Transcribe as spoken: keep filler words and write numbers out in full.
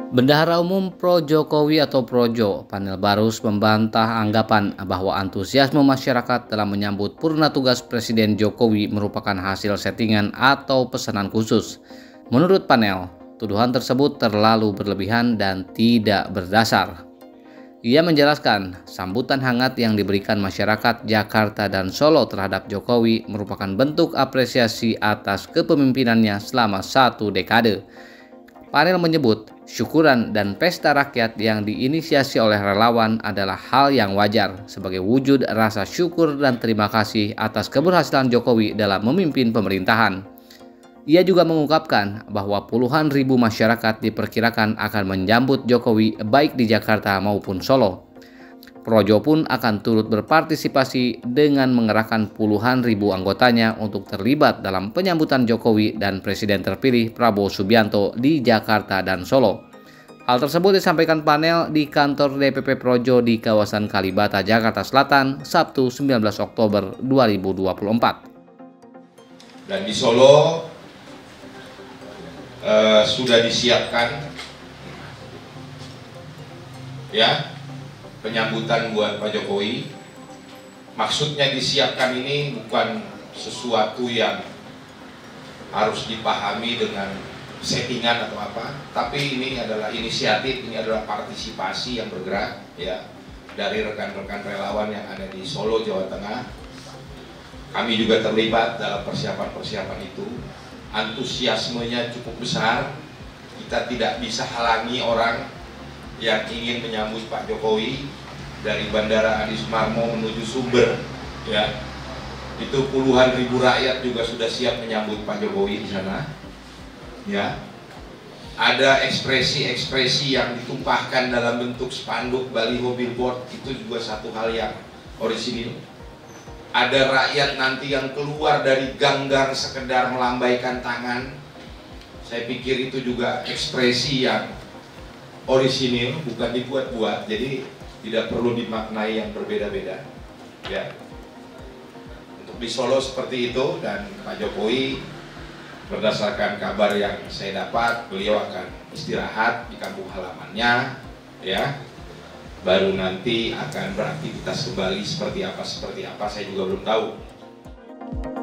Bendahara Umum Pro Jokowi atau Projo, Panel Barus membantah anggapan bahwa antusiasme masyarakat dalam menyambut purna tugas Presiden Jokowi merupakan hasil settingan atau pesanan khusus. Menurut panel, tuduhan tersebut terlalu berlebihan dan tidak berdasar. Ia menjelaskan, sambutan hangat yang diberikan masyarakat Jakarta dan Solo terhadap Jokowi merupakan bentuk apresiasi atas kepemimpinannya selama satu dekade. Panel menyebut, syukuran dan pesta rakyat yang diinisiasi oleh relawan adalah hal yang wajar sebagai wujud rasa syukur dan terima kasih atas keberhasilan Jokowi dalam memimpin pemerintahan. Ia juga mengungkapkan bahwa puluhan ribu masyarakat diperkirakan akan menyambut Jokowi baik di Jakarta maupun Solo. Projo pun akan turut berpartisipasi dengan mengerahkan puluhan ribu anggotanya untuk terlibat dalam penyambutan Jokowi dan Presiden terpilih Prabowo Subianto di Jakarta dan Solo. Hal tersebut disampaikan panel di kantor D P P Projo di kawasan Kalibata, Jakarta Selatan, Sabtu sembilan belas Oktober dua ribu dua puluh empat. Dan di Solo uh, sudah disiapkan ya penyambutan buat Pak Jokowi. Maksudnya disiapkan ini bukan sesuatu yang harus dipahami dengan settingan atau apa, tapi ini adalah inisiatif, ini adalah partisipasi yang bergerak ya dari rekan-rekan relawan yang ada di Solo, Jawa Tengah. Kami juga terlibat dalam persiapan-persiapan itu. Antusiasmenya cukup besar. Kita tidak bisa halangi orang yang ingin menyambut Pak Jokowi dari Bandara Adi Sumarmo menuju Sumber, ya itu puluhan ribu rakyat juga sudah siap menyambut Pak Jokowi di sana, ya ada ekspresi-ekspresi yang ditumpahkan dalam bentuk spanduk, baliho, billboard, itu juga satu hal yang orisinil. Ada rakyat nanti yang keluar dari gang-gang sekedar melambaikan tangan, saya pikir itu juga ekspresi yang orisinil, bukan dibuat-buat, jadi tidak perlu dimaknai yang berbeda-beda ya. Untuk di Solo seperti itu, dan Pak Jokowi berdasarkan kabar yang saya dapat, beliau akan istirahat di kampung halamannya ya, baru nanti akan beraktivitas kembali seperti apa seperti apa saya juga belum tahu.